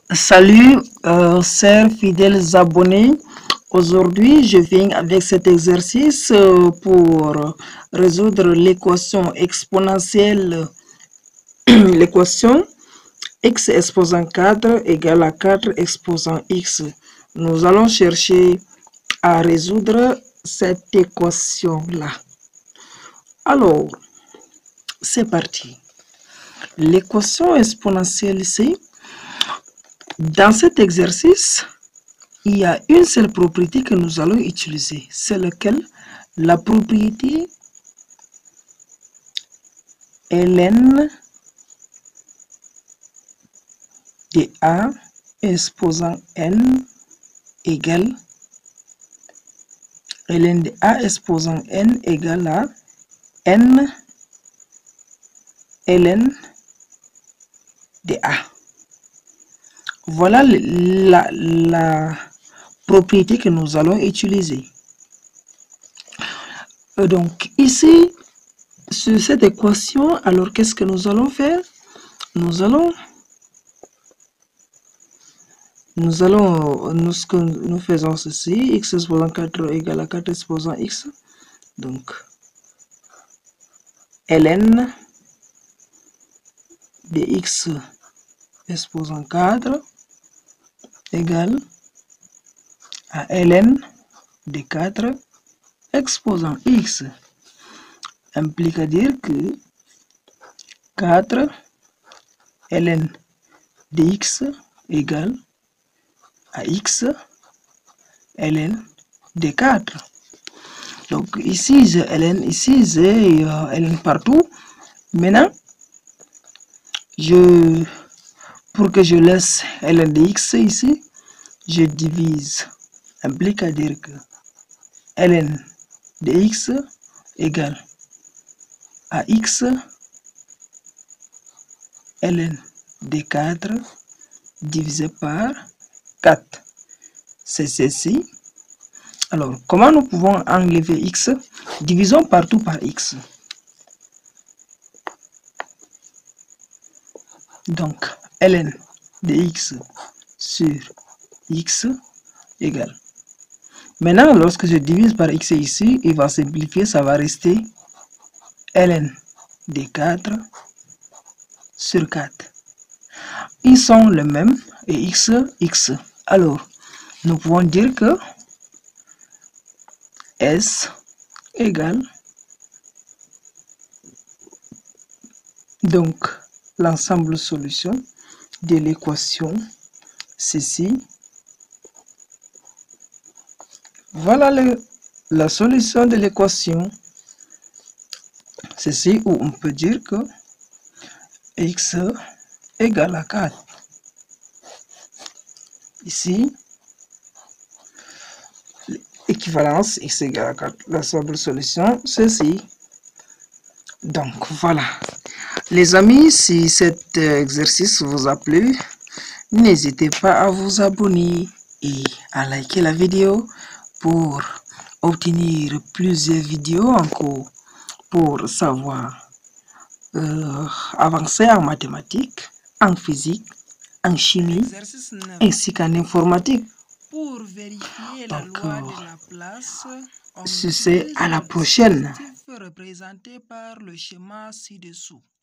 Salut, chers fidèles abonnés. Aujourd'hui, je viens avec cet exercice pour résoudre l'équation exponentielle, l'équation x exposant 4 égale à 4 exposant x. Nous allons chercher à résoudre cette équation-là. Alors, c'est parti. L'équation exponentielle ici, dans cet exercice, il y a une seule propriété que nous allons utiliser. C'est laquelle? La propriété ln de a exposant n égale ln de a exposant n égale à n ln de a. Voilà la propriété que nous allons utiliser. Donc ici, sur cette équation, alors qu'est-ce que nous allons faire? Nous faisons ceci, x exposant 4 égale à 4 exposant x. Donc, ln de x exposant 4 égale à ln de 4 exposant x. Implique à dire que 4 ln de x égale à x ln de 4. Donc ici j'ai ln, ici j'ai ln partout. Maintenant, pour que je laisse ln de x ici, je divise. Implique à dire que ln de x égale à x ln de 4 divisé par 4. C'est ceci. Alors, comment nous pouvons enlever x? Divisons partout par x. Donc, ln de x sur x égale. Maintenant, lorsque je divise par x ici, il va simplifier, ça va rester ln de 4 sur 4. Ils sont les mêmes et x, x. Alors, nous pouvons dire que S égale donc l'ensemble solution de l'équation ceci. Voilà la solution de l'équation ceci, où on peut dire que x égale à 4. Ici, l'équivalence x égale à 4. La seule solution, ceci. Donc, voilà. Les amis, si cet exercice vous a plu, n'hésitez pas à vous abonner et à liker la vidéo pour obtenir plusieurs vidéos encore pour savoir avancer en mathématiques, en physique, en chimie, ainsi qu'en informatique. Pour vérifier la loi de Laplace, C'est à la prochaine. représenté par le schéma ci-dessous.